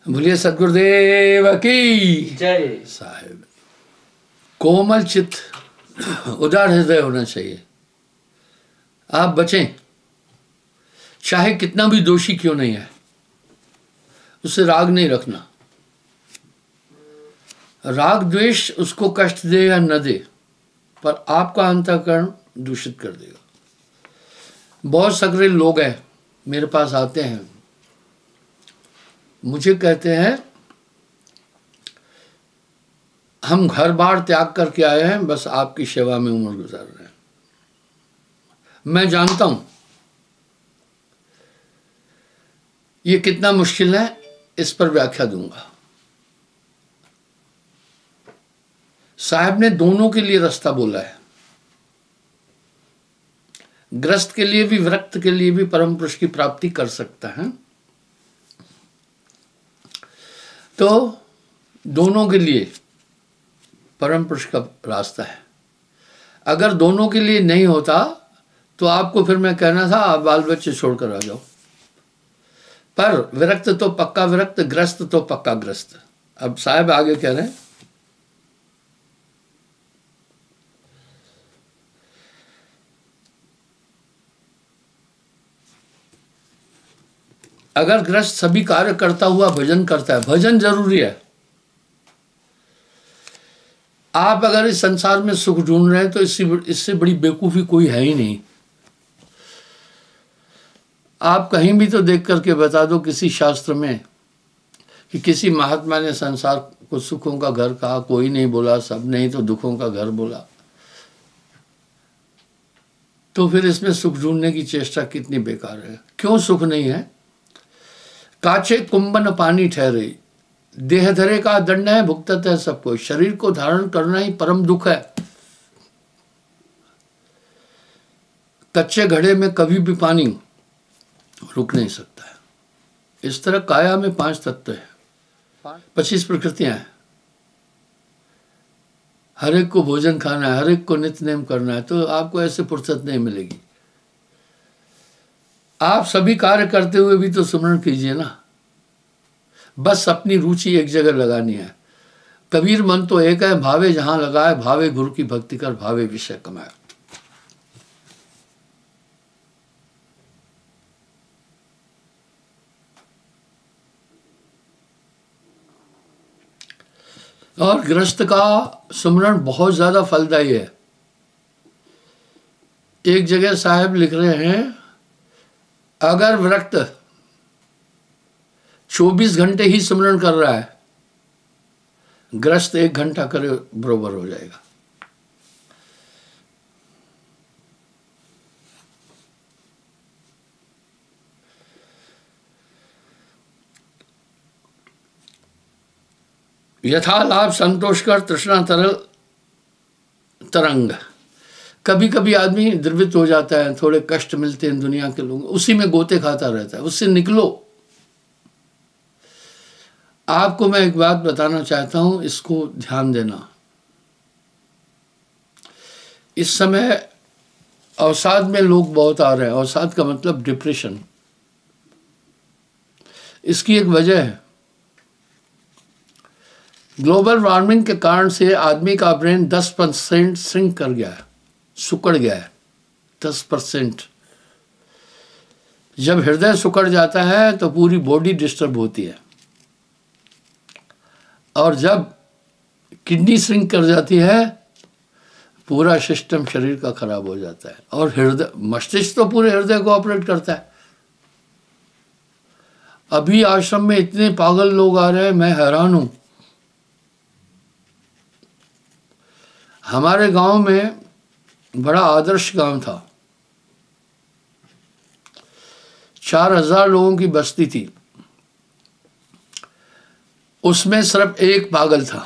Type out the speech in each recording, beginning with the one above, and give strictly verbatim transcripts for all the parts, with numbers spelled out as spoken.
बोलिए सदगुरुदेव की जय। साहिब, कोमल चित्त उदार हृदय होना चाहिए। आप बचें, चाहे कितना भी दोषी क्यों नहीं है, उससे राग नहीं रखना। राग द्वेष उसको कष्ट दे या न दे, पर आपका अंतःकरण दूषित कर देगा। बहुत सगरे लोग हैं मेरे पास आते हैं, मुझे कहते हैं हम घर बार त्याग करके आए हैं, बस आपकी सेवा में उम्र गुजार रहे हैं। मैं जानता हूं ये कितना मुश्किल है, इस पर व्याख्या दूंगा। साहब ने दोनों के लिए रास्ता बोला है, ग्रस्त के लिए भी विरक्त के लिए भी परम पुरुष की प्राप्ति कर सकता है। तो दोनों के लिए परम पुरुष का रास्ता है। अगर दोनों के लिए नहीं होता तो आपको फिर मैं कहना था आप बाल बच्चे छोड़कर आ जाओ। पर विरक्त तो पक्का विरक्त, ग्रस्त तो पक्का ग्रस्त। अब साहब आगे कह रहे हैं, अगर ग्रस्त सभी कार्य करता हुआ भजन करता है, भजन जरूरी है। आप अगर इस संसार में सुख ढूंढ रहे हैं तो इससे इससे बड़ी बेवकूफी कोई है ही नहीं। आप कहीं भी तो देख करके बता दो किसी शास्त्र में कि किसी महात्मा ने संसार को सुखों का घर कहा, कोई नहीं बोला, सब नहीं तो दुखों का घर बोला। तो फिर इसमें सुख ढूंढने की चेष्टा कितनी बेकार है। क्यों सुख नहीं है? काचे कुंभन पानी ठहरे, देह धरे का दंड है, भुगतत है सबको। शरीर को धारण करना ही परम दुख है। कच्चे घड़े में कभी भी पानी रुक नहीं सकता है। इस तरह काया में पांच तत्व है, पच्चीस प्रकृतियां हैं। हर एक को भोजन खाना है, हर एक को नित्य नेम करना है, तो आपको ऐसे फुर्सत नहीं मिलेगी। आप सभी कार्य करते हुए भी तो सुमरण कीजिए ना। बस अपनी रुचि एक जगह लगानी है। कबीर मन तो एक है, भावे जहां लगाए, भावे गुरु की भक्ति कर, भावे विषय कमाए। और गृहस्थ का सुमरण बहुत ज्यादा फलदायी है। एक जगह साहब लिख रहे हैं, अगर विरक्त चौबीस घंटे ही सुमरण कर रहा है, ग्रस्त एक घंटा करे बरोबर हो जाएगा। यथा लाभ संतोष कर तृष्णा तरल तरंग। कभी कभी आदमी द्रवित हो जाता है, थोड़े कष्ट मिलते हैं दुनिया के लोग, उसी में गोते खाता रहता है, उससे निकलो। आपको मैं एक बात बताना चाहता हूं, इसको ध्यान देना। इस समय अवसाद में लोग बहुत आ रहे हैं। अवसाद का मतलब डिप्रेशन। इसकी एक वजह है, ग्लोबल वार्मिंग के कारण से आदमी का ब्रेन दस परसेंट श्रिंक कर गया है, सुकड़ गया है। दस परसेंट। जब हृदय सुकड़ जाता है तो पूरी बॉडी डिस्टर्ब होती है, और जब किडनी श्रिंक कर जाती है पूरा सिस्टम शरीर का खराब हो जाता है। और हृदय, मस्तिष्क तो पूरे हृदय को ऑपरेट करता है। अभी आश्रम में इतने पागल लोग आ रहे हैं, मैं हैरान हूं। हमारे गांव में बड़ा आदर्श गांव था, चार हजार लोगों की बस्ती थी, उसमें सिर्फ एक पागल था।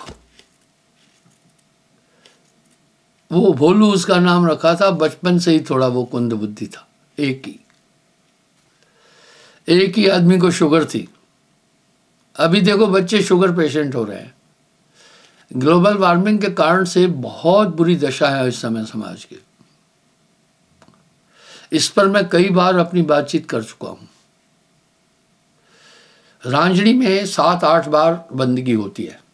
वो भोलू उसका नाम रखा था, बचपन से ही थोड़ा वो कुंद बुद्धि था। एक ही एक ही आदमी को शुगर थी। अभी देखो बच्चे शुगर पेशेंट हो रहे हैं। ग्लोबल वार्मिंग के कारण से बहुत बुरी दशा है इस समय समाज की। इस पर मैं कई बार अपनी बातचीत कर चुका हूं। रांझणी में सात आठ बार बंदगी होती है।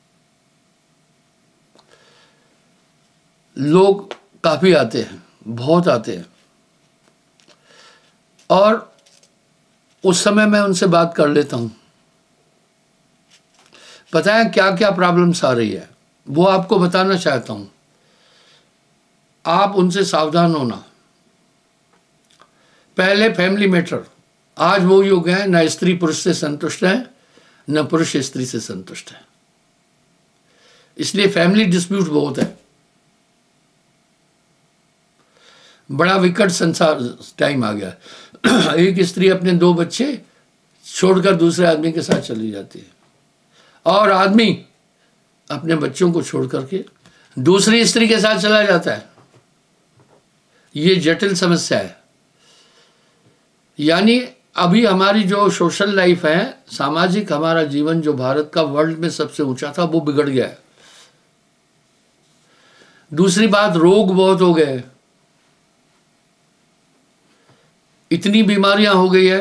लोग काफ़ी आते हैं, बहुत आते हैं, और उस समय मैं उनसे बात कर लेता हूँ। पता है क्या क्या प्रॉब्लम्स आ रही है, वो आपको बताना चाहता हूँ। आप उनसे सावधान होना। पहले फैमिली मैटर। आज वो युग है, न स्त्री पुरुष से संतुष्ट है, न पुरुष स्त्री से संतुष्ट है, इसलिए फैमिली डिस्प्यूट बहुत है। बड़ा विकट संसार टाइम आ गया। एक स्त्री अपने दो बच्चे छोड़कर दूसरे आदमी के साथ चली जाती है, और आदमी अपने बच्चों को छोड़ करके दूसरी स्त्री के साथ चला जाता है। ये जटिल समस्या है। यानी अभी हमारी जो सोशल लाइफ है, सामाजिक हमारा जीवन जो भारत का वर्ल्ड में सबसे ऊंचा था, वो बिगड़ गया है। दूसरी बात, रोग बहुत हो गए, इतनी बीमारियां हो गई है।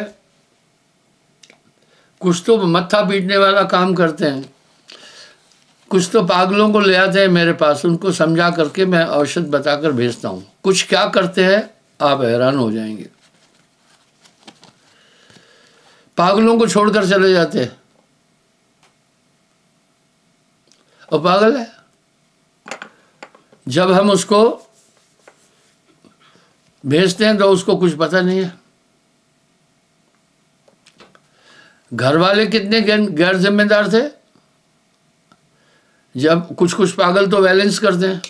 कुछ तो मत्था पीटने वाला काम करते हैं, कुछ तो पागलों को ले आते हैं मेरे पास, उनको समझा करके मैं औषध बताकर भेजता हूं। कुछ क्या करते हैं आप हैरान हो जाएंगे। पागलों को छोड़कर चले जाते हैं, और पागल है। जब हम उसको भेजते हैं तो उसको कुछ पता नहीं है। घर वाले कितने गैर जिम्मेदार थे। जब कुछ कुछ पागल तो बैलेंस करते हैं।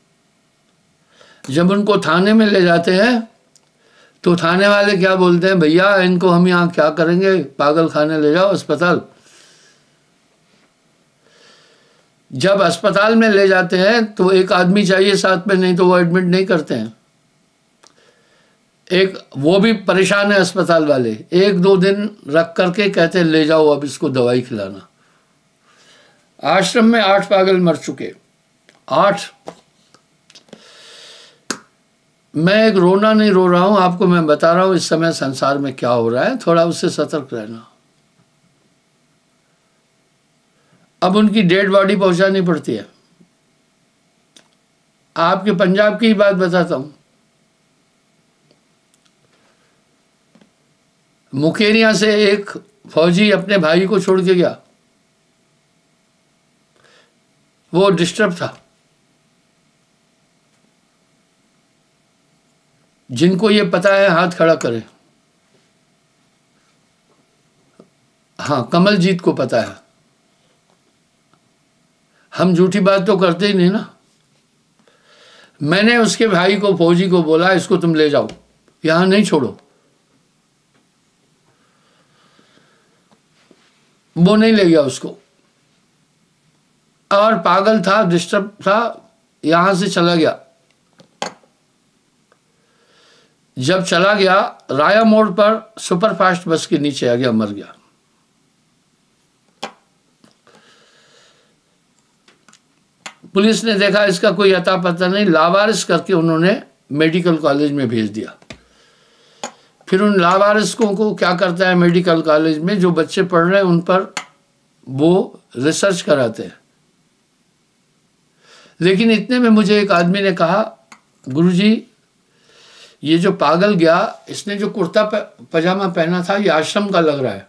जब उनको थाने में ले जाते हैं तो थाने वाले क्या बोलते हैं, भैया इनको हम यहाँ क्या करेंगे, पागल खाने ले जाओ अस्पताल। जब अस्पताल में ले जाते हैं तो एक आदमी चाहिए साथ में, नहीं तो वो एडमिट नहीं करते हैं। एक वो भी परेशान है अस्पताल वाले, एक दो दिन रख करके कहते हैं ले जाओ अब इसको दवाई खिलाना। आश्रम में आठ पागल मर चुके, आठ। मैं एक रोना नहीं रो रहा हूं, आपको मैं बता रहा हूं इस समय संसार में क्या हो रहा है, थोड़ा उससे सतर्क रहना। अब उनकी डेड बॉडी पहुंचानी पड़ती है। आपके पंजाब की ही बात बताता हूं। मुकेरिया से एक फौजी अपने भाई को छोड़ के गया, वो डिस्टर्ब था। जिनको ये पता है हाथ खड़ा करें। हाँ, कमलजीत को पता है। हम झूठी बात तो करते ही नहीं ना। मैंने उसके भाई को, फौजी को बोला इसको तुम ले जाओ, यहां नहीं छोड़ो। वो नहीं ले गया उसको, और पागल था, डिस्टर्ब था, यहां से चला गया। जब चला गया राया मोड़ पर सुपरफास्ट बस के नीचे आ गया, मर गया। पुलिस ने देखा इसका कोई अता पता नहीं, लावारिस करके उन्होंने मेडिकल कॉलेज में भेज दिया। फिर उन लावारिसों को क्या करता है, मेडिकल कॉलेज में जो बच्चे पढ़ रहे हैं उन पर वो रिसर्च कराते हैं। लेकिन इतने में मुझे एक आदमी ने कहा, गुरुजी ये जो पागल गया, इसने जो कुर्ता पजामा पहना था ये आश्रम का लग रहा है।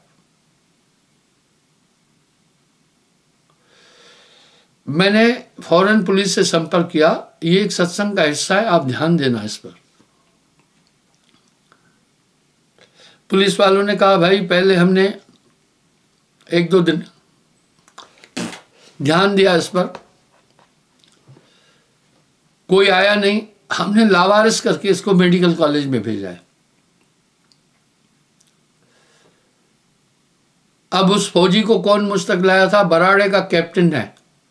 मैंने फौरन पुलिस से संपर्क किया, ये एक सत्संग का हिस्सा है, आप ध्यान देना इस पर। पुलिस वालों ने कहा भाई पहले हमने एक दो दिन ध्यान दिया इस पर, कोई आया नहीं, हमने लावारिस करके इसको मेडिकल कॉलेज में भेजा है। अब उस फौजी को कौन मुस्तक लाया था, बराड़े का कैप्टन है,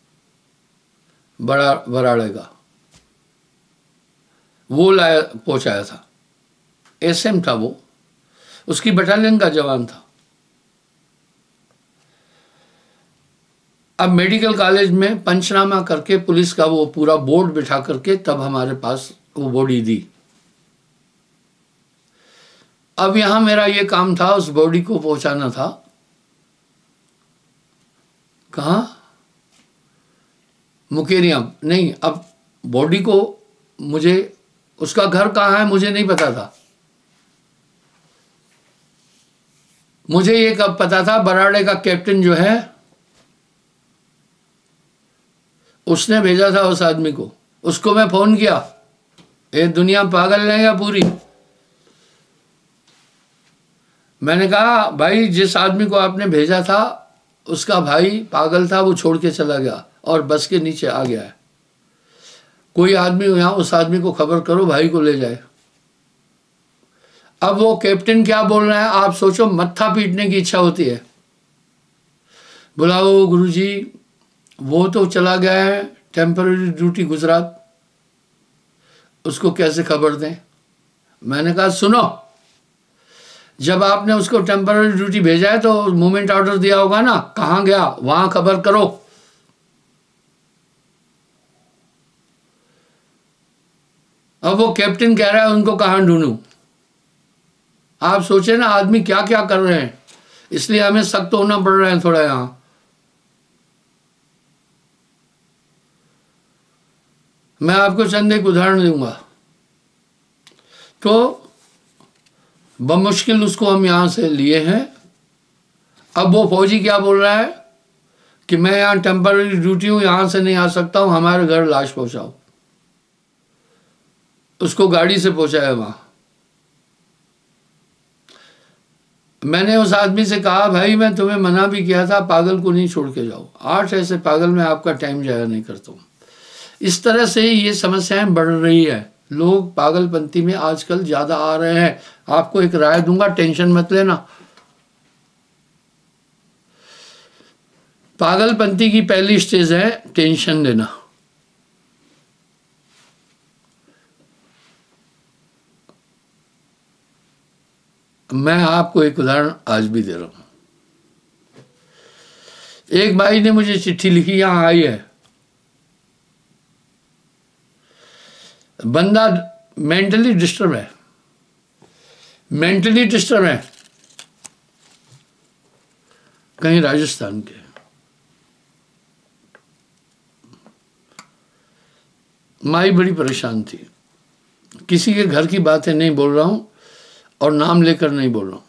बड़ा बराड़े का, वो लाया पहुंचाया था। एसएम था वो, उसकी बटालियन का जवान था। अब मेडिकल कॉलेज में पंचनामा करके पुलिस का वो पूरा बोर्ड बिठा करके तब हमारे पास वो बॉडी दी। अब यहां मेरा ये काम था, उस बॉडी को पहुंचाना था कहाँ? मुकेरिया नहीं, अब बॉडी को मुझे, उसका घर कहाँ है मुझे नहीं पता था। मुझे ये कब पता था, बराड़े का कैप्टन जो है उसने भेजा था उस आदमी को। उसको मैं फोन किया, ये दुनिया पागल है या पूरी? मैंने कहा भाई जिस आदमी को आपने भेजा था उसका भाई पागल था, वो छोड़ के चला गया और बस के नीचे आ गया है। कोई आदमी यहाँ उस आदमी को खबर करो, भाई को ले जाए। अब वो कैप्टन क्या बोल रहा है आप सोचो, मत्था पीटने की इच्छा होती है। बुलाओ गुरुजी, वो तो चला गया है टेम्पररी ड्यूटी गुजरात, उसको कैसे खबर दें? मैंने कहा सुनो, जब आपने उसको टेम्पररी ड्यूटी भेजा है तो मूवमेंट ऑर्डर दिया होगा ना, कहाँ गया वहां खबर करो। अब वो कैप्टन कह रहा है उनको कहाँ ढूंढूं? आप सोचे ना आदमी क्या क्या कर रहे हैं, इसलिए हमें सख्त होना पड़ रहा है थोड़ा। यहां मैं आपको चंद एक उदाहरण दूंगा। तो बमुश्किल उसको हम यहां से लिए हैं। अब वो फौजी क्या बोल रहा है कि मैं यहां टेम्पररी ड्यूटी हूं, यहां से नहीं आ सकता हूं, हमारे घर लाश पहुंचाओ। उसको गाड़ी से पहुंचाया वहां। मैंने उस आदमी से कहा भाई मैं तुम्हें मना भी किया था, पागल को नहीं छोड़ के जाओ, आठ ऐसे पागल में आपका टाइम जाया नहीं करता हूं। इस तरह से ये समस्याएं बढ़ रही है, लोग पागलपंती में आजकल ज्यादा आ रहे हैं। आपको एक राय दूंगा, टेंशन मत लेना। पागलपंती की पहली स्टेज है टेंशन लेना। मैं आपको एक उदाहरण आज भी दे रहा हूं। एक भाई ने मुझे चिट्ठी लिखी, यहां आई है। बंदा मेंटली डिस्टर्ब है, मेंटली डिस्टर्ब है, कहीं राजस्थान के। माई बड़ी परेशान थी। किसी के घर की बातें नहीं बोल रहा हूं और नाम लेकर नहीं बोल रहा हूं।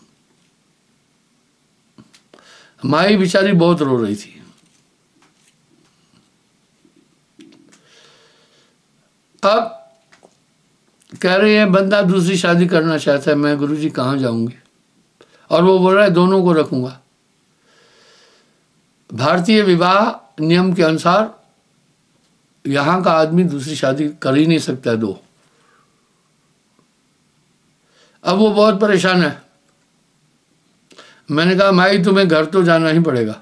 माई बेचारी बहुत रो रही थी। अब कह रही है बंदा दूसरी शादी करना चाहता है, मैं गुरुजी कहाँ जाऊंगी? और वो बोल रहा है दोनों को रखूंगा। भारतीय विवाह नियम के अनुसार यहां का आदमी दूसरी शादी कर ही नहीं सकता है, दो। अब वो बहुत परेशान है। मैंने कहा माई तुम्हें घर तो जाना ही पड़ेगा,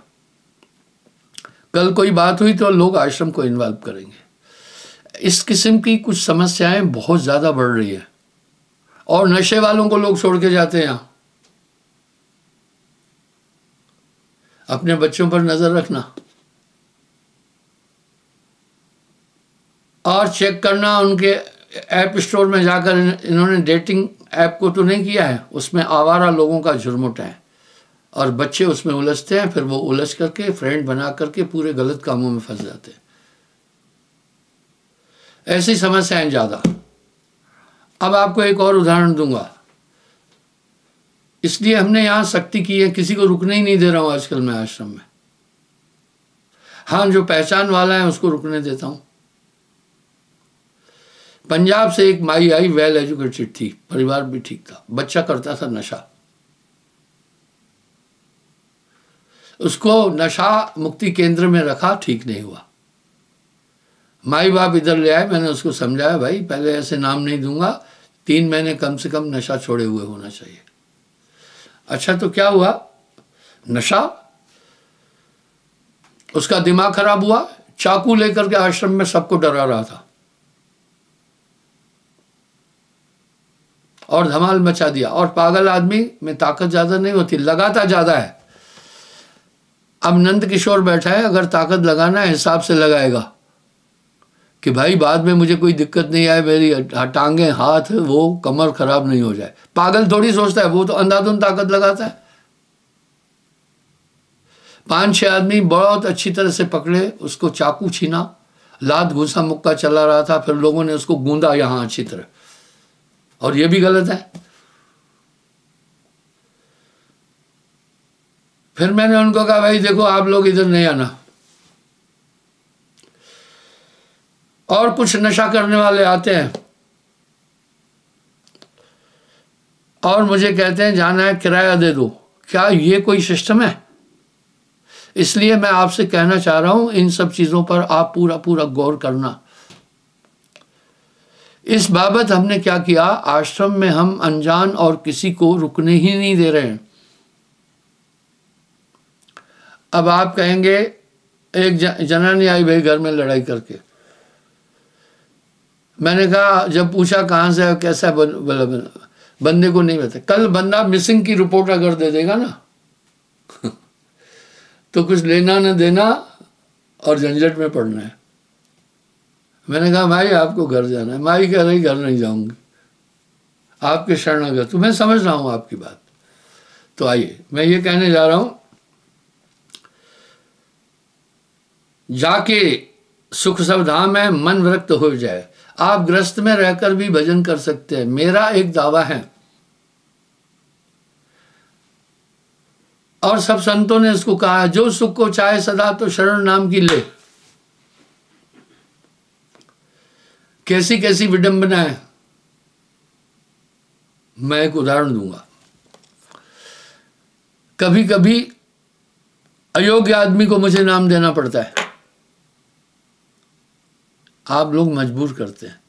कल कोई बात हुई तो लोग आश्रम को इन्वॉल्व करेंगे। इस किस्म की कुछ समस्याएं बहुत ज्यादा बढ़ रही है और नशे वालों को लोग छोड़ के जाते हैं। यहां अपने बच्चों पर नजर रखना और चेक करना। उनके ऐप स्टोर में जाकर इन्होंने डेटिंग ऐप को तो नहीं किया है, उसमें आवारा लोगों का झुरमुटा है और बच्चे उसमें उलझते हैं, फिर वो उलझ करके फ्रेंड बना करके पूरे गलत कामों में फंस जाते हैं। ऐसी समस्याएं ज्यादा। अब आपको एक और उदाहरण दूंगा। इसलिए हमने यहां सख्ती की है, किसी को रुकने ही नहीं दे रहा हूं आजकल मैं आश्रम में। हाँ, जो पहचान वाला है उसको रुकने देता हूं। पंजाब से एक माई आई, वेल एजुकेटेड थी, परिवार भी ठीक था, बच्चा करता था नशा। उसको नशा मुक्ति केंद्र में रखा, ठीक नहीं हुआ। माई बाप इधर ले आए, मैंने उसको समझाया भाई पहले ऐसे नाम नहीं दूंगा, तीन महीने कम से कम नशा छोड़े हुए होना चाहिए। अच्छा तो क्या हुआ, नशा, उसका दिमाग खराब हुआ, चाकू लेकर के आश्रम में सबको डरा रहा था और धमाल मचा दिया। और पागल आदमी में ताकत ज्यादा नहीं होती, लगाता ज्यादा है। अब नंद किशोर बैठा है, अगर ताकत लगाना है हिसाब से लगाएगा कि भाई बाद में मुझे कोई दिक्कत नहीं आए, मेरी टांगे हाथ वो कमर खराब नहीं हो जाए। पागल थोड़ी सोचता है, वो तो अंधाधुंध ताकत लगाता है। पांच छह आदमी बहुत अच्छी तरह से पकड़े, उसको चाकू छीना, लात घूसा मुक्का चला रहा था, फिर लोगों ने उसको गूंदा यहाँ अच्छी तरह, और ये भी गलत है। फिर मैंने उनको कहा भाई देखो आप लोग इधर नहीं आना। और कुछ नशा करने वाले आते हैं और मुझे कहते हैं जाना है किराया दे दो। क्या ये कोई सिस्टम है? इसलिए मैं आपसे कहना चाह रहा हूं इन सब चीजों पर आप पूरा पूरा गौर करना। इस बाबत हमने क्या किया, आश्रम में हम अनजान और किसी को रुकने ही नहीं दे रहे हैं। अब आप कहेंगे एक जनानी आई भाई घर में लड़ाई करके, मैंने कहा जब पूछा कहाँ से है कैसा है, बोला बंदे को नहीं पता। कल बंदा मिसिंग की रिपोर्ट अगर दे देगा ना तो कुछ लेना न देना और झंझट में पड़ना है। मैंने कहा भाई आपको घर जाना है। माई कह रही घर नहीं जाऊंगी, आपके शरणागत। तो मैं समझ रहा हूं आपकी बात। तो आइए मैं ये कहने जा रहा हूं, जाके सुख सब धाम है, मन विरक्त हो जाए। आप ग्रस्त में रहकर भी भजन कर सकते हैं। मेरा एक दावा है और सब संतों ने इसको कहा है, जो सुख को चाहे सदा तो शरण नाम की ले। कैसी कैसी विडंबना है, मैं एक उदाहरण दूंगा। कभी कभी अयोग्य आदमी को मुझे नाम देना पड़ता है, आप लोग मजबूर करते हैं।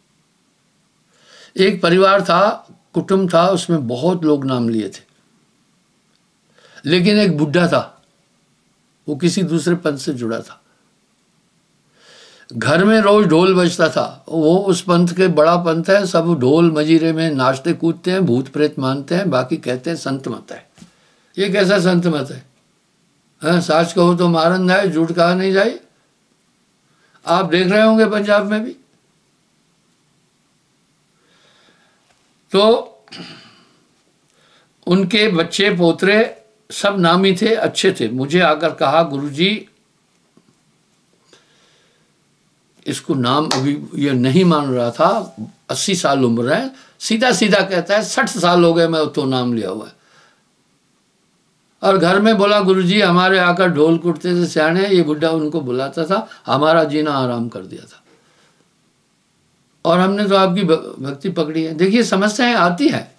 एक परिवार था, कुटुंब था, उसमें बहुत लोग नाम लिए थे, लेकिन एक बुढ़ा था, वो किसी दूसरे पंथ से जुड़ा था। घर में रोज ढोल बजता था। वो उस पंथ के बड़ा पंथ है, सब ढोल मजीरे में नाचते कूदते हैं, भूत प्रेत मानते हैं, बाकी कहते हैं संत मत है। ये कैसा संत मत है? हाँ, साच कहो तो मारन जाए, झूठ कहा नहीं जाए। आप देख रहे होंगे पंजाब में भी। तो उनके बच्चे पोतरे सब नामी थे, अच्छे थे। मुझे आकर कहा गुरुजी इसको नाम अभी ये नहीं मान रहा था, अस्सी साल उम्र है, सीधा सीधा कहता है सठ साल हो गए मैं तो नाम लिया हुआ है। और घर में बोला गुरुजी हमारे आकर ढोल कुटते थे सियाने, ये बुढ़ा उनको बुलाता था, हमारा जीना आराम कर दिया था, और हमने तो आपकी भक्ति पकड़ी है। देखिए समस्याएं आती है,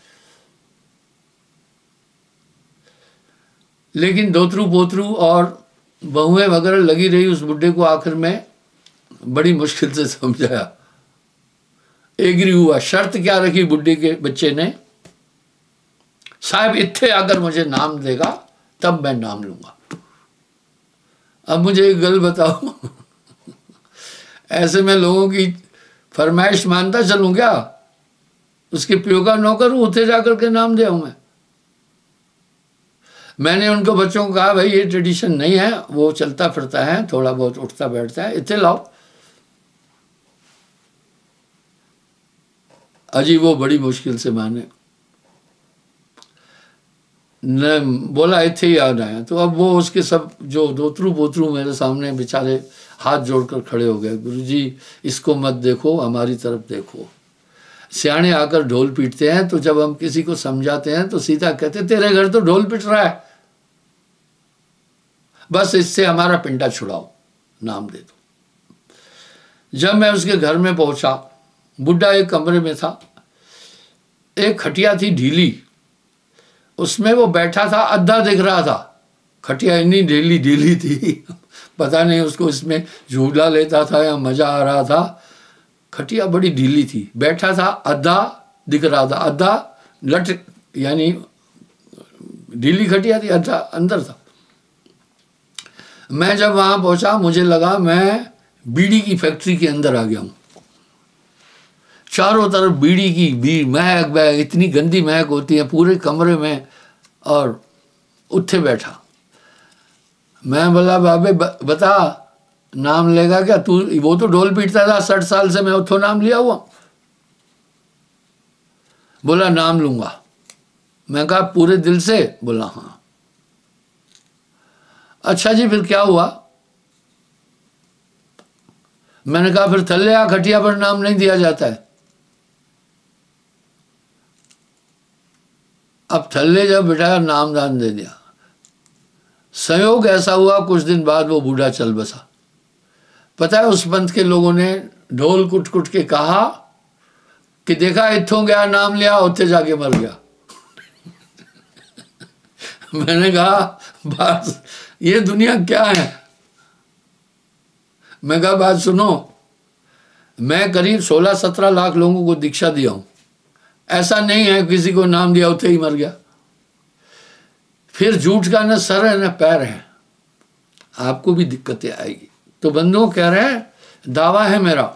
लेकिन दोतरू पोतरू और बहुएं वगैरह लगी रही उस बुढ़े को। आखिर में बड़ी मुश्किल से समझाया, एग्री हुआ। शर्त क्या रखी बुढ़े के बच्चे ने, साहब इत्थे अगर मुझे नाम देगा तब मैं नाम लूंगा। अब मुझे एक गल बताओ ऐसे में लोगों की फरमाइश मानता चलूं क्या? उसके पियो का नौकर हूं, उठे जाकर के नाम दे मैं। मैंने उनको बच्चों को कहा भाई ये ट्रेडिशन नहीं है, वो चलता फिरता है, थोड़ा बहुत उठता बैठता है, इतने लाओ। अजी वो बड़ी मुश्किल से माने, न बोला इतने ही याद आया। तो अब वो उसके सब जो दोतरू बोतरू मेरे सामने बेचारे हाथ जोड़कर खड़े हो गए, गुरुजी इसको मत देखो, हमारी तरफ देखो। सियाने आकर ढोल पीटते हैं, तो जब हम किसी को समझाते हैं तो सीधा कहते तेरे घर तो ढोल पीट रहा है, बस इससे हमारा पिंडा छुड़ाओ, नाम दे दो। जब मैं उसके घर में पहुंचा, बुढ़ा एक कमरे में था, एक खटिया थी ढीली, उसमें वो बैठा था, अद्धा दिख रहा था। खटिया इतनी ढीली ढीली थी पता नहीं उसको इसमें झूला लेता था या मजा आ रहा था। खटिया बड़ी ढीली थी, बैठा था, आधा दिख रहा था, आधा लट यानी ढीली खटिया थी, आधा अंदर था। मैं जब वहां पहुंचा मुझे लगा मैं बीड़ी की फैक्ट्री के अंदर आ गया हूं। चारों तरफ बीड़ी की बी महक महक, इतनी गंदी महक होती है पूरे कमरे में, और उठे बैठा। मैं बोला बाबे बता नाम लेगा क्या तू? वो तो ढोल पीटता था साठ साल से, मैं उठो नाम लिया हुआ। बोला नाम लूंगा। मैं कहा पूरे दिल से? बोला हाँ। अच्छा जी फिर क्या हुआ? मैंने कहा फिर थल्ले या खटिया पर नाम नहीं दिया जाता है। अब थल्ले जब बिठाया नाम दान दे दिया। संयोग ऐसा हुआ कुछ दिन बाद वो बूढ़ा चल बसा। पता है उस पंथ के लोगों ने ढोल कुट कुट के कहा कि देखा इत्थों गया नाम लिया उत्थे जाके मर गया। मैंने कहा बात ये दुनिया क्या है? मैं कहा बात सुनो, मैं करीब सोलह सत्रह लाख लोगों को दीक्षा दिया हूं, ऐसा नहीं है किसी को नाम दिया उठे ही मर गया। फिर झूठ का न सर है न पैर है, आपको भी दिक्कतें आएगी। तो बंधुओं कह रहे हैं दावा है मेरा,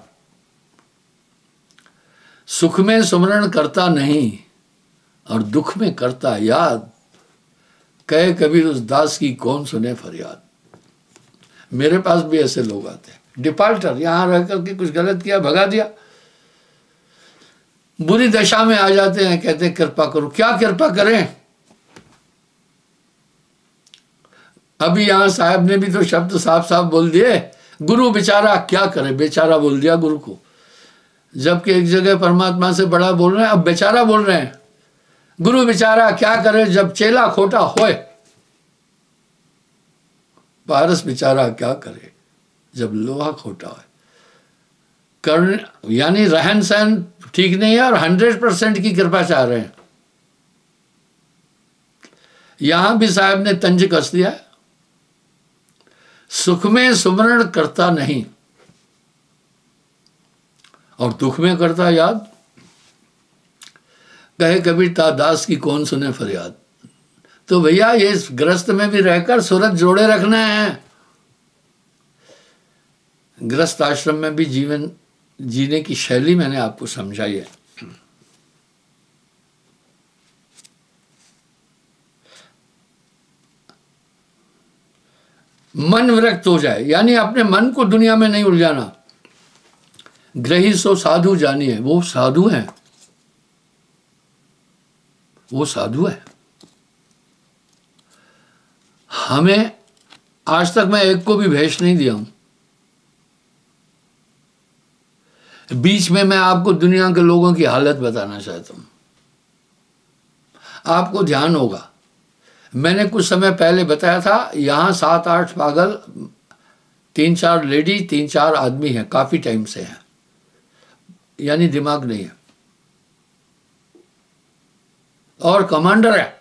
सुख में सुमरण करता नहीं और दुख में करता याद, कहे कबीर उस दास की कौन सुने फरियाद। मेरे पास भी ऐसे लोग आते हैं, डिफॉल्टर, यहां रह करके कुछ गलत किया भगा दिया, बुरी दशा में आ जाते हैं, कहते हैं कृपा करो। क्या कृपा करें? अभी यहां साहब ने भी तो शब्द साफ साफ बोल दिए, गुरु बेचारा क्या करे, बेचारा बोल दिया गुरु को, जबकि एक जगह परमात्मा से बड़ा बोल रहे हैं, अब बेचारा बोल रहे हैं। गुरु बेचारा क्या करे जब चेला खोटा होए, पारस बेचारा क्या करे जब लोहा खोटा होए। कर्ण यानी रहन सहन ठीक नहीं है और हंड्रेड परसेंट की कृपा चाह रहे हैं। यहां भी साहब ने तंज कस दिया, सुख में सुमरण करता नहीं और दुख में करता याद, कहे कबीर ता दास की कौन सुने फरियाद। तो भैया ये ग्रस्त में भी रहकर सूरत जोड़े रखना है। ग्रस्त आश्रम में भी जीवन जीने की शैली मैंने आपको समझाई है। मन विरक्त हो जाए, यानी अपने मन को दुनिया में नहीं उलझाना। ग्रही सो साधु जानिए, वो साधु है, वो साधु है। हमें आज तक मैं एक को भी भेष नहीं दिया हूं। बीच में मैं आपको दुनिया के लोगों की हालत बताना चाहता हूं, आपको ध्यान होगा। मैंने कुछ समय पहले बताया था, यहां सात आठ पागल, तीन चार लेडी, तीन चार आदमी हैं, काफी टाइम से हैं, यानी दिमाग नहीं है, और कमांडर है।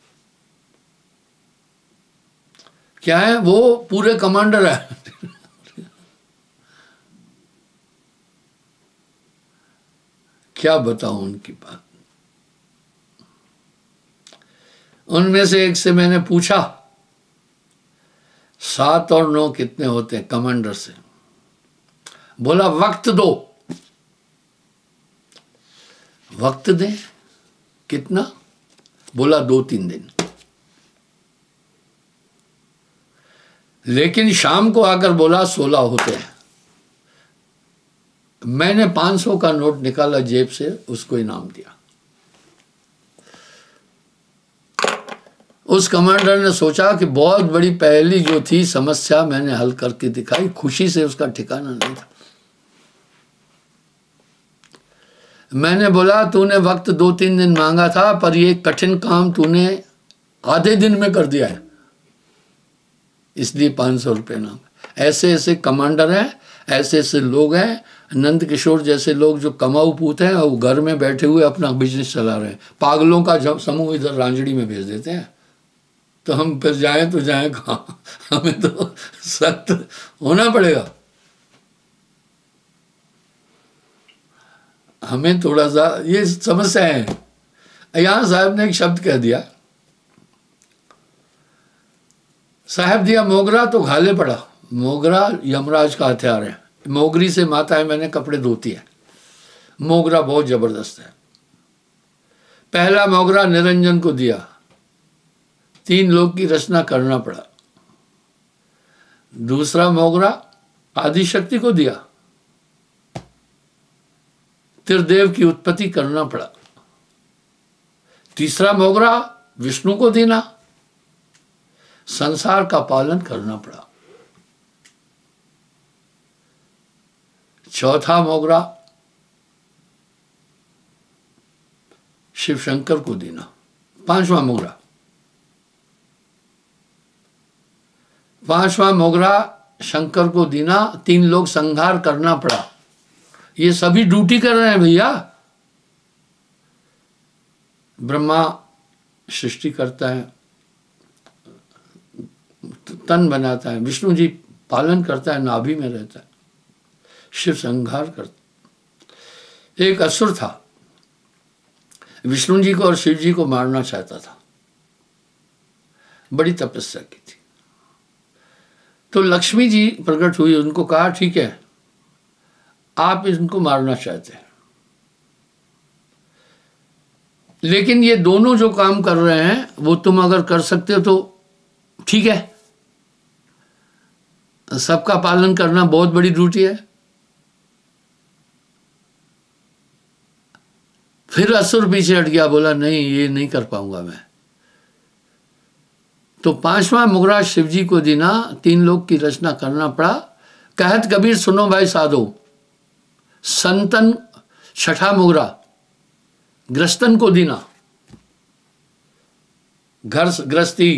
क्या है वो? पूरे कमांडर है। क्या बताऊं उनकी बात। उनमें से एक से मैंने पूछा सात और नौ कितने होते हैं कमांडर से। बोला वक्त दो। वक्त दे कितना? बोला दो तीन दिन। लेकिन शाम को आकर बोला सोलह होते हैं। मैंने पांच सौ का नोट निकाला जेब से, उसको इनाम दिया। उस कमांडर ने सोचा कि बहुत बड़ी पहेली जो थी, समस्या मैंने हल करके दिखाई, खुशी से उसका ठिकाना नहीं था। मैंने बोला तूने वक्त दो तीन दिन मांगा था, पर ये कठिन काम तूने आधे दिन में कर दिया है, इसलिए पांच सौ रुपये नाम। ऐसे ऐसे कमांडर हैं, ऐसे ऐसे लोग हैं। नंद किशोर जैसे लोग जो कमाऊ पूत हैं, वो घर में बैठे हुए अपना बिजनेस चला रहे हैं। पागलों का जब समूह इधर रांझड़ी में भेज देते हैं, तो हम फिर जाएं तो जाएं कहाँ? हमें तो सख्त होना पड़ेगा। हमें थोड़ा सा ये समस्या है। यहां साहब ने एक शब्द कह दिया, साहब दिया मोगरा तो घाले पड़ा। मोगरा यमराज का हथियार है। मोगरी से माताएं मैंने कपड़े धोती है। मोगरा बहुत जबरदस्त है। पहला मोगरा निरंजन को दिया, तीन लोग की रचना करना पड़ा। दूसरा मोगरा आदिशक्ति को दिया, त्रिदेव की उत्पत्ति करना पड़ा। तीसरा मोगरा विष्णु को देना, संसार का पालन करना पड़ा। चौथा मोगरा शिव शंकर को देना। पांचवा मोगरा पांचवा मोगरा शंकर को देना। तीन लोग संहार करना पड़ा। ये सभी ड्यूटी कर रहे हैं भैया। ब्रह्मा सृष्टि करता है, तन बनाता है, विष्णु जी पालन करता है, नाभि में रहता है, शिव संहार करता। एक असुर था, विष्णु जी को और शिव जी को मारना चाहता था, बड़ी तपस्या की थी। तो लक्ष्मी जी प्रकट हुई, उनको कहा ठीक है आप इनको मारना चाहते हैं, लेकिन ये दोनों जो काम कर रहे हैं वो तुम अगर कर सकते हो तो ठीक है, सबका पालन करना बहुत बड़ी ड्यूटी है। फिर असुर पीछे हट गया, बोला नहीं ये नहीं कर पाऊंगा मैं। तो पांचवा मुगरा शिवजी को देना, तीन लोग की रचना करना पड़ा। कहत कबीर सुनो भाई साधो, संतन छठा मुगरा ग्रस्तन को देना। घर गृहस्थी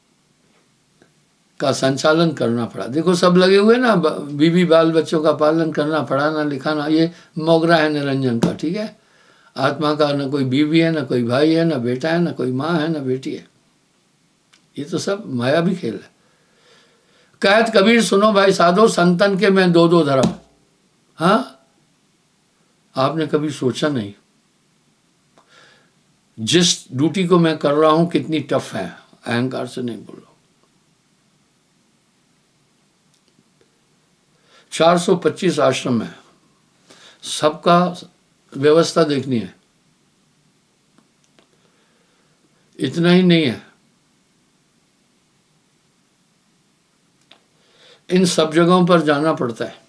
का संचालन करना पड़ा। देखो सब लगे हुए ना, बीवी बाल बच्चों का पालन करना, पढ़ाना लिखाना, ये मोगरा है निरंजन का, ठीक है। आत्मा का न कोई बीवी है, न कोई भाई है, न बेटा है, न कोई माँ है, न बेटी है। ये तो सब माया भी खेल है। कहत कबीर सुनो भाई साधो, संतन के मैं दो दो धर्म। हाँ, आपने कभी सोचा नहीं जिस ड्यूटी को मैं कर रहा हूं कितनी टफ है। अहंकार से नहीं बोल रहा हूं। चार सौ पच्चीस आश्रम है, सबका व्यवस्था देखनी है। इतना ही नहीं है, इन सब जगहों पर जाना पड़ता है।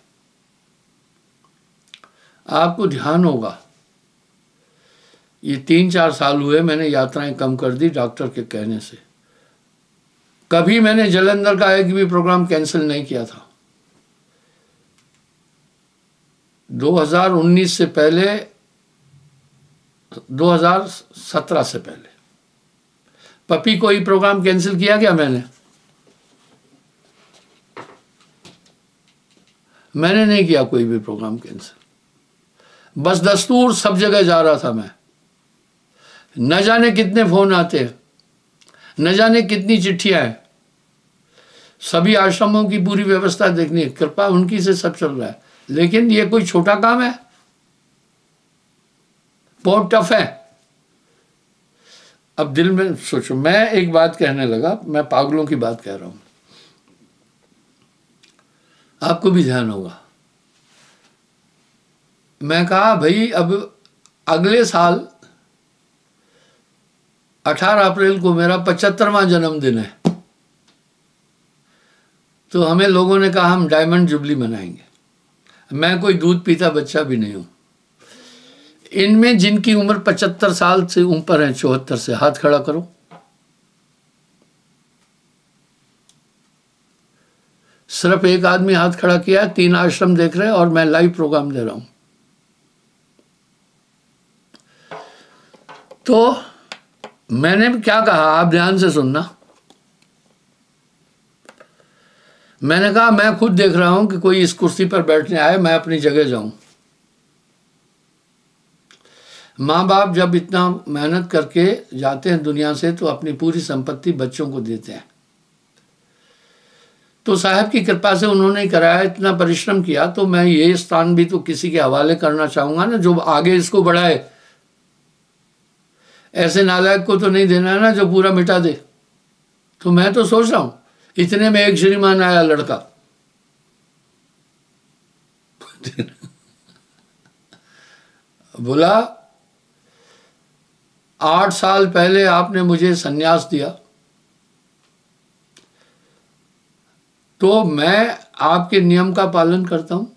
आपको ध्यान होगा, ये तीन चार साल हुए मैंने यात्राएं कम कर दी डॉक्टर के कहने से। कभी मैंने जलंधर का एक भी प्रोग्राम कैंसिल नहीं किया था। दो हज़ार उन्नीस से पहले, दो हज़ार सत्रह से पहले पपी कोई प्रोग्राम कैंसिल किया क्या मैंने? मैंने नहीं किया कोई भी प्रोग्राम कैंसिल। बस दस्तूर सब जगह जा रहा था मैं। न जाने कितने फोन आते हैं, न जाने कितनी चिट्ठियां हैं। सभी आश्रमों की पूरी व्यवस्था देखनी है, कृपा उनकी से सब चल रहा है। लेकिन ये कोई छोटा काम है? बहुत टफ है। अब दिल में सोचो, मैं एक बात कहने लगा, मैं पागलों की बात कह रहा हूं, आपको भी ध्यान होगा। मैं कहा भाई अब अगले साल अठारह अप्रैल को मेरा पचहत्तरवां जन्मदिन है, तो हमें लोगों ने कहा हम डायमंड जुबली मनाएंगे। मैं कोई दूध पीता बच्चा भी नहीं हूं। इनमें जिनकी उम्र पचहत्तर साल से ऊपर है, चौहत्तर से, हाथ खड़ा करो। सिर्फ एक आदमी हाथ खड़ा किया है। तीन आश्रम देख रहे हैं और मैं लाइव प्रोग्राम दे रहा हूं। तो मैंने क्या कहा, आप ध्यान से सुनना। मैंने कहा मैं खुद देख रहा हूं कि कोई इस कुर्सी पर बैठने आए, मैं अपनी जगह जाऊं। माँ बाप जब इतना मेहनत करके जाते हैं दुनिया से तो अपनी पूरी संपत्ति बच्चों को देते हैं। तो साहब की कृपा से उन्होंने कराया, इतना परिश्रम किया, तो मैं ये स्थान भी तो किसी के हवाले करना चाहूंगा ना, जो आगे इसको बढ़ाए। ऐसे नालायक को तो नहीं देना है ना जो पूरा मिटा दे। तो मैं तो सोच रहा हूं, इतने में एक श्रीमान आया लड़का, बोला आठ साल पहले आपने मुझे सन्यास दिया, तो मैं आपके नियम का पालन करता हूं।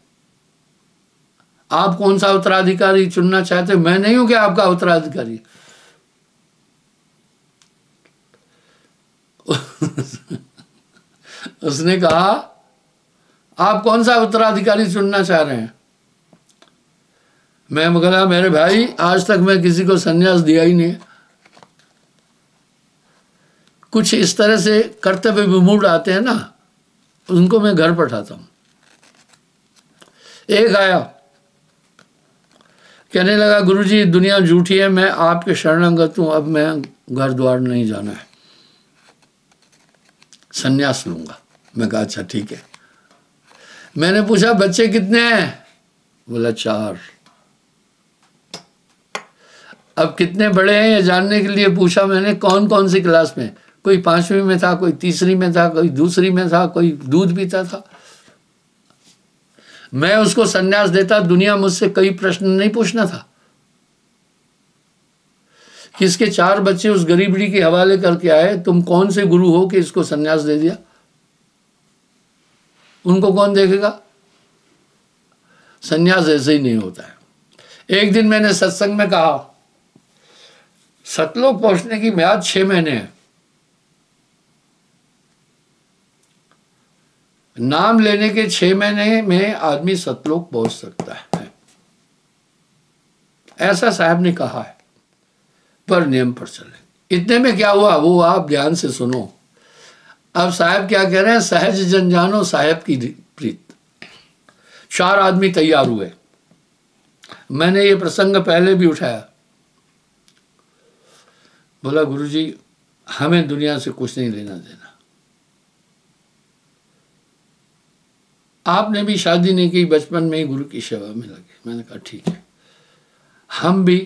आप कौन सा उत्तराधिकारी चुनना चाहते? मैं नहीं हूं क्या आपका उत्तराधिकारी? उसने कहा आप कौन सा उत्तराधिकारी चुनना चाह रहे हैं? मैं बोला मेरे भाई आज तक मैं किसी को संन्यास दिया ही नहीं। कुछ इस तरह से कर्तव्य विमूढ़ आते हैं ना, उनको मैं घर पठाता हूं। एक आया कहने लगा गुरुजी दुनिया झूठी है, मैं आपके शरणागत हूं, अब मैं घर द्वार नहीं जाना है, संन्यास लूंगा। मैं कहा अच्छा ठीक है। मैंने पूछा बच्चे कितने हैं? बोला चार। अब कितने बड़े हैं ये जानने के लिए पूछा मैंने कौन कौन सी क्लास में। कोई पांचवी में था, कोई तीसरी में था, कोई दूसरी में था, कोई दूध पीता था। मैं उसको संन्यास देता, दुनिया मुझसे कई प्रश्न नहीं पूछना था। किसके चार बच्चे उस गरीबड़ी के हवाले करके आए, तुम कौन से गुरु हो कि इसको संन्यास दे दिया? उनको कौन देखेगा? संन्यास ऐसे ही नहीं होता है। एक दिन मैंने सत्संग में कहा सतलोक पहुंचने की म्याद छह महीने है, नाम लेने के छह महीने में आदमी सतलोक पहुंच सकता है, ऐसा साहब ने कहा है, पर नियम पर चले। इतने में क्या हुआ वो आप ध्यान से सुनो। अब साहब क्या कह रहे हैं, सहज जन जानो साहब की प्रीत। चार आदमी तैयार हुए। मैंने ये प्रसंग पहले भी उठाया। बोला गुरुजी हमें दुनिया से कुछ नहीं लेना देना, आपने भी शादी नहीं की, बचपन में ही गुरु की सेवा में लगे। मैंने कहा ठीक है, हम भी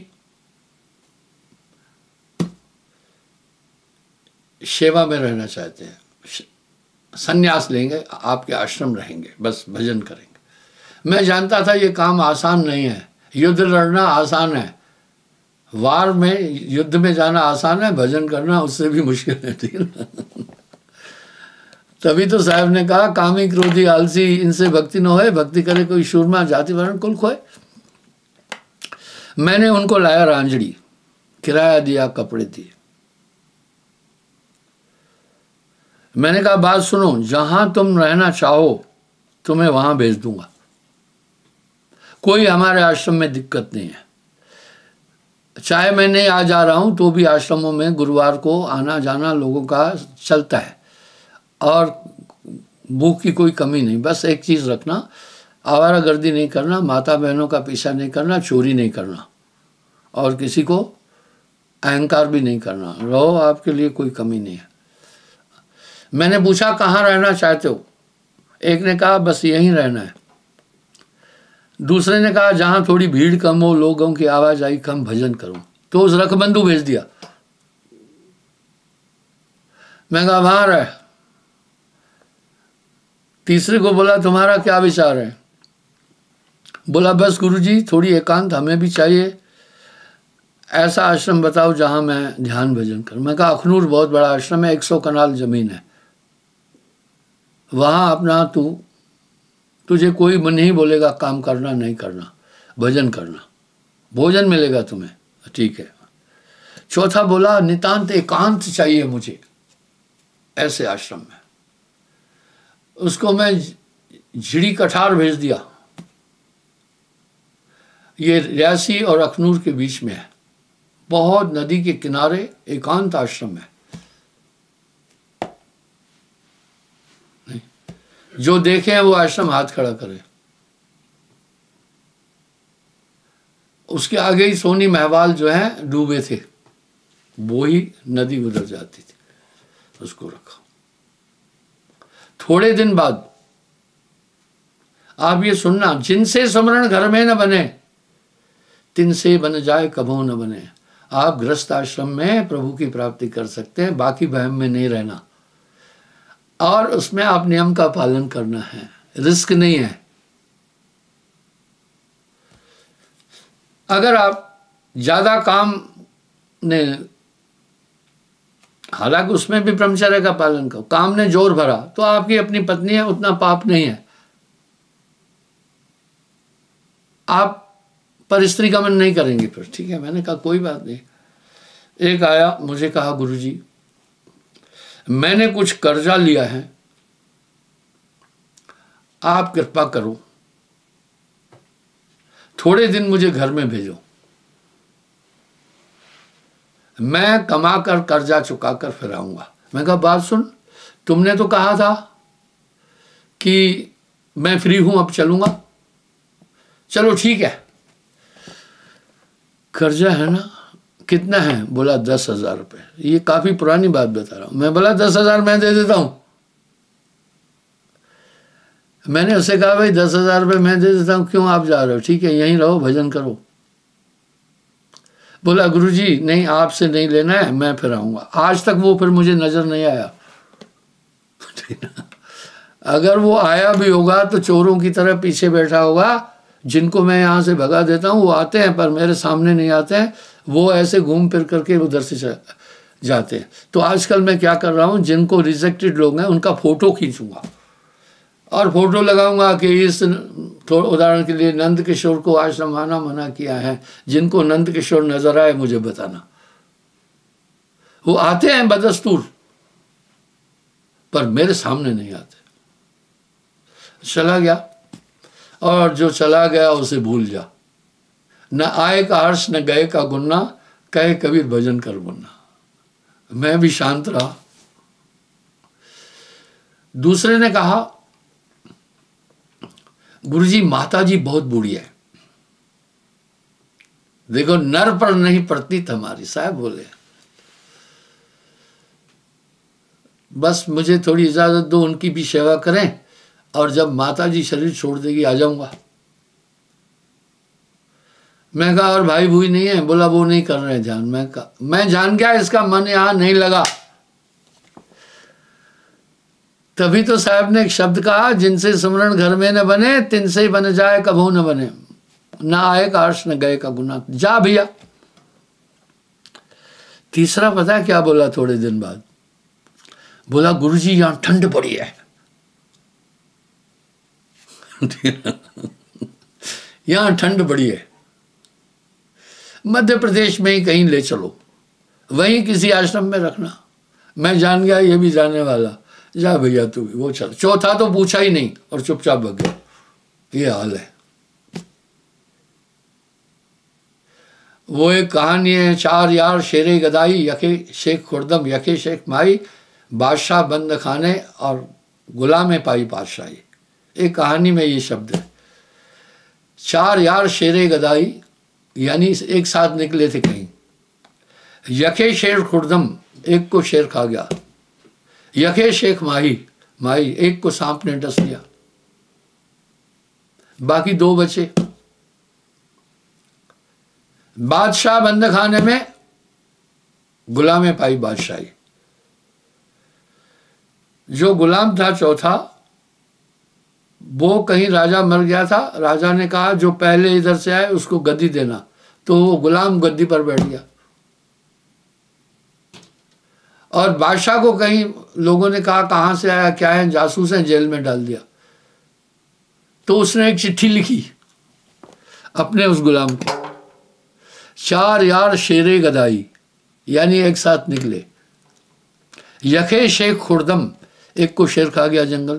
सेवा में रहना चाहते हैं, संन्यास लेंगे, आपके आश्रम रहेंगे, बस भजन करेंगे। मैं जानता था ये काम आसान नहीं है, युद्ध लड़ना आसान है, वार में युद्ध में जाना आसान है, भजन करना उससे भी मुश्किल है, ठीक है। तभी तो साहब ने कहा कामी क्रोधी आलसी इनसे भक्ति न होए, भक्ति करे कोई शूरमा जाति वर्ण कुल खोए। मैंने उनको लाया रांझड़ी, किराया दिया, कपड़े दिए। मैंने कहा बात सुनो, जहां तुम रहना चाहो तुम्हें वहां भेज दूंगा, कोई हमारे आश्रम में दिक्कत नहीं है। चाहे मैं नहीं आ जा रहा हूं तो भी आश्रमों में गुरुवार को आना जाना लोगों का चलता है, और भूख की कोई कमी नहीं। बस एक चीज़ रखना, आवारागर्दी नहीं करना, माता बहनों का पीछा नहीं करना, चोरी नहीं करना, और किसी को अहंकार भी नहीं करना। रहो, आपके लिए कोई कमी नहीं है। मैंने पूछा कहाँ रहना चाहते हो? एक ने कहा बस यहीं रहना है। दूसरे ने कहा जहाँ थोड़ी भीड़ कम हो, लोगों की आवाजाही कम, भजन करूं। तो उस रखबंधु भेज दिया। मैं कहा वहां रह। तीसरे को बोला तुम्हारा क्या विचार है? बोला बस गुरुजी थोड़ी एकांत हमें भी चाहिए, ऐसा आश्रम बताओ जहां मैं ध्यान भजन करूं। मैं कहा अखनूर बहुत बड़ा आश्रम है, एक सौ कनाल जमीन है, वहां अपना तू तुझे कोई नहीं बोलेगा काम करना नहीं करना, भजन करना, भोजन मिलेगा तुम्हें, ठीक है। चौथा बोला नितांत एकांत चाहिए मुझे ऐसे आश्रम में। उसको मैं झिड़ी कठार भेज दिया, ये रियासी और अखनूर के बीच में है, बहुत नदी के किनारे एकांत आश्रम है। जो देखे वो आश्रम हाथ खड़ा करे। उसके आगे ही सोनी महवाल जो है डूबे थे, वो ही नदी उधर जाती थी, उसको रखा। थोड़े दिन बाद आप ये सुनना, जिनसे स्मरण घर में न बने तिनसे बन जाए कभू न बने। आप गृहस्थ आश्रम में प्रभु की प्राप्ति कर सकते हैं, बाकी वहम में नहीं रहना, और उसमें आप नियम का पालन करना है, रिस्क नहीं है। अगर आप ज्यादा काम ने, हालांकि उसमें भी ब्रह्मचर्य का पालन करो, काम ने जोर भरा तो आपकी अपनी पत्नी है, उतना पाप नहीं है, आप पर स्त्री गमन नहीं करेंगे फिर, ठीक है। मैंने कहा कोई बात नहीं। एक आया मुझे कहा गुरुजी मैंने कुछ कर्जा लिया है, आप कृपा करो, थोड़े दिन मुझे घर में भेजो, मैं कमा कर कर्जा चुका कर फिर आऊंगा। मैं कहा बात सुन, तुमने तो कहा था कि मैं फ्री हूं, अब चलूंगा। चलो ठीक है, कर्जा है ना, कितना है? बोला दस हजार रुपये। ये काफी पुरानी बात बता रहा हूं। मैं बोला दस हजार मैं दे देता हूं। मैंने उससे कहा भाई दस हजार रुपये मैं दे देता हूं, क्यों आप जा रहे हो? ठीक है यहीं रहो, भजन करो। बोला गुरुजी नहीं, आपसे नहीं लेना है, मैं फिर आऊंगा। आज तक वो फिर मुझे नजर नहीं आया। अगर वो आया भी होगा तो चोरों की तरह पीछे बैठा होगा। जिनको मैं यहाँ से भगा देता हूँ वो आते हैं पर मेरे सामने नहीं आते हैं, वो ऐसे घूम फिर करके उधर से जाते हैं। तो आजकल मैं क्या कर रहा हूँ, जिनको रिजेक्टेड लोग हैं उनका फोटो खींचूंगा और फोटो लगाऊंगा कि इस, उदाहरण के लिए नंद किशोर को आश्रम आना मना किया है, जिनको नंद किशोर नजर आए मुझे बताना। वो आते हैं बदस्तूर पर मेरे सामने नहीं आते। चला गया, और जो चला गया उसे भूल जा। न आए का हर्ष न गए का गुन्ना, कहे कबीर भजन कर मुन्ना। मैं भी शांत रहा। दूसरे ने कहा गुरुजी माता जी बहुत बूढ़ी है, देखो नर पर नहीं पड़ती तुम्हारी। साहब बोले बस मुझे थोड़ी इजाजत दो, उनकी भी सेवा करें, और जब माता जी शरीर छोड़ देगी आ जाऊंगा। मैं कहा और भाई भूई नहीं है? बोला वो नहीं कर रहे ध्यान। मैं कहा मैं जान गया इसका मन यहां नहीं लगा। तभी तो साहब ने एक शब्द कहा, जिनसे सुमरण घर में न बने तिनसे ही बन जाए कभू न बने, ना आए का हर्ष न गए का गुना। जा भैया। तीसरा पता है क्या बोला थोड़े दिन बाद? बोला गुरुजी यहां ठंड पड़ी है। यहां ठंड पड़ी है, मध्य प्रदेश में ही कहीं ले चलो, वहीं किसी आश्रम में रखना। मैं जान गया ये भी जाने वाला। जा भैया तू भी। वो चल। चौथा तो पूछा ही नहीं और चुपचाप भग गया। ये हाल है। वो एक कहानी है, चार यार शेरे गदाई, यखे शेख खुर्दम यखे शेख माई, बादशाह बंद खाने और गुलाम पाई पातशाही। एक कहानी में ये शब्द है। चार यार शेरे गदाई यानी एक साथ निकले थे कहीं। यखे शेर खुर्दम, एक को शेर खा गया। यखे शेख माही, माही एक को सांप ने डस लिया। बाकी दो बचे। बादशाह बंद खाने में, गुलाम पाई बादशाही। जो गुलाम था चौथा, वो कहीं राजा मर गया था। राजा ने कहा जो पहले इधर से आए उसको गद्दी देना, तो वो गुलाम गद्दी पर बैठ गया। और बादशाह को कहीं लोगों ने कहा कहाँ से आया क्या है, जासूस है, जेल में डाल दिया। तो उसने एक चिट्ठी लिखी अपने उस गुलाम को, चार यार शेरे गदाई यानी एक साथ निकले। यखे शेख खुर्दम, एक को शेर खा गया जंगल।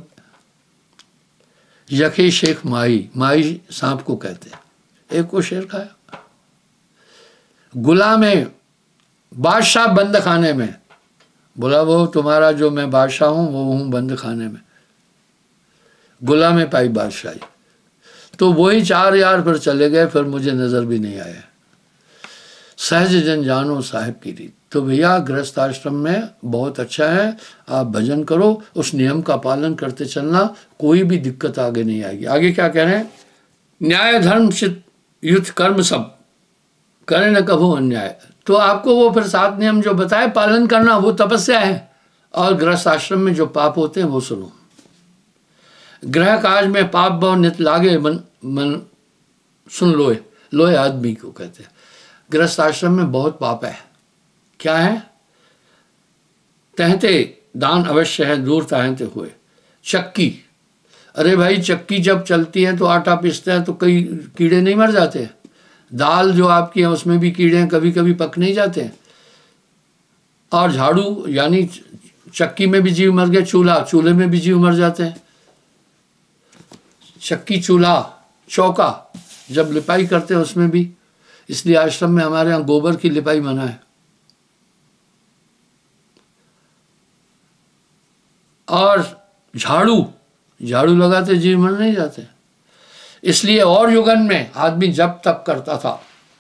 यखे शेख माही, माही सांप को कहते हैं, एक को शेर खाया। गुलाम बादशाह बंद खाने में, बोला वो तुम्हारा जो मैं बादशाह हूं वो हूं बंद खाने में। गुलाम पाई बादशाही। तो वही चार यार फिर चले गए, फिर मुझे नजर भी नहीं आया। सहज जन जानो साहिब की रीत। तो भैया गृहस्थ आश्रम में बहुत अच्छा है, आप भजन करो, उस नियम का पालन करते चलना, कोई भी दिक्कत आगे नहीं आएगी। आगे क्या कह रहे हैं? न्याय धर्म चित युद्ध कर्म सब करें न कभू अन्याय। तो आपको वो फिर सात नियम जो बताए पालन करना, वो तपस्या है। और गृहस्थ आश्रम में जो पाप होते हैं वो सुनो। गृह काज में पाप भाव नित लागे, मन मन सुन लोए। लोए आदमी को कहते हैं। गृहस्थ आश्रम में बहुत पाप है। क्या है? तहते दान अवश्य है, दूर तहते हुए। चक्की, अरे भाई चक्की जब चलती है तो आटा पीसते हैं तो कई कीड़े नहीं मर जाते हैं? दाल जो आपकी है उसमें भी कीड़े हैं, कभी कभी पक नहीं जाते हैं। और झाड़ू यानी चक्की में भी जीव मर गए, चूल्हा, चूल्हे में भी जीव मर जाते हैं। चक्की चूल्हा चौका जब लिपाई करते हैं उसमें भी, इसलिए आश्रम में हमारे यहाँ गोबर की लिपाई मना है। और झाड़ू झाड़ू लगाते जीव मर नहीं जाते, इसलिए और युगन में आदमी जब तप करता था,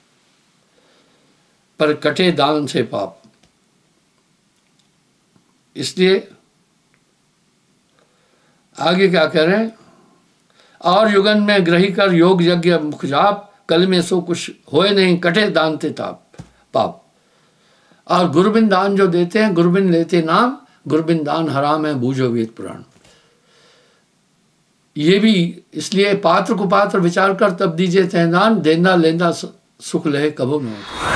पर कटे दान से पाप। इसलिए आगे क्या कह रहे हैं, और युगन में ग्रही कर योग यज्ञ मुख जाप, कल में सो कुछ होए नहीं कटे दान ते ताप पाप। और गुरबिन दान जो देते हैं, गुरबिन लेते नाम, गुरबिन दान हराम है बूझो वेद पुराण। ये भी इसलिए पात्र को पात्र विचार कर तब दीजिए तह दान, देंदा लेंदा सुख लहे कबो न हो।